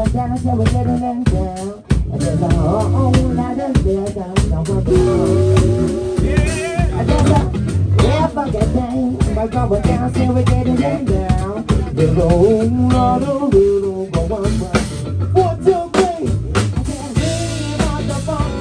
down until we're getting them down. And there's a whole lot of beer down the yeah. There's a real fucking thing. We're going down till we're getting them down. There's a whole lot of little go on. 1, 2, 3. I can't hear about the phone.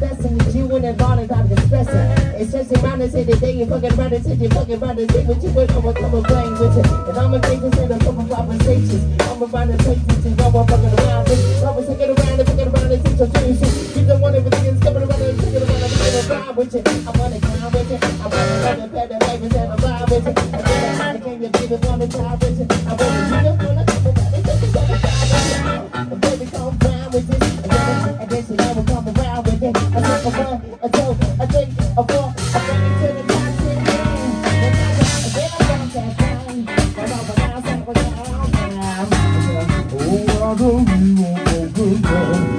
possessing you and that bond is out of expressing. It's just around and say the day you fucking around and say you fucking around and say what you would, I'ma come and playing with it. And I'm engaging in a couple conversations. I'm around the places and go on fucking around with it. I was taking around and fucking around and teach your dreams. You don't want everything and stepping around and taking around and fucking around with it. I wanna clown with it. I wanna run and pet the babies and I'm vibe with it. I get it, I came to give it on the top with it. I wanna see you wanna come around and take it on the top with it. And baby come round with it. And then she never come around with it. I take a one, a two, a three, a four, I bring it to the top to the end. And then I want that thing. But over now, so we're down. Oh, I don't even want to go.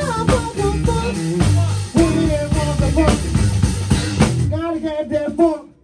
Gotta get that funk.